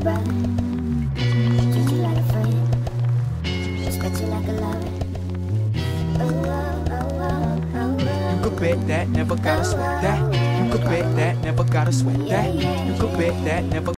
brother, treat you like a friend, respect you like a lover. You could bet that, never gotta sweat that. You could bet that, never gotta sweat that. You could bet that, never